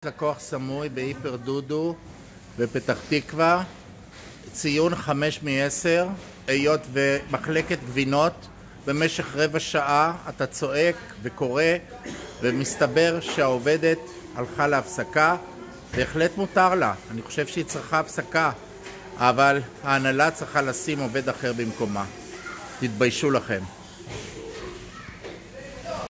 לקוח סמוי בהיפר דודו בפתח תקווה, ציון 5 מ-10, היות ומחלקת גבינות במשך רבע שעה אתה צועק וקורא ומסתבר שהעובדת הלכה להפסקה. בהחלט מותר לה, אני חושב שהיא צריכה הפסקה, אבל ההנהלה צריכה לשים עובד אחר במקומה. תתביישו לכם.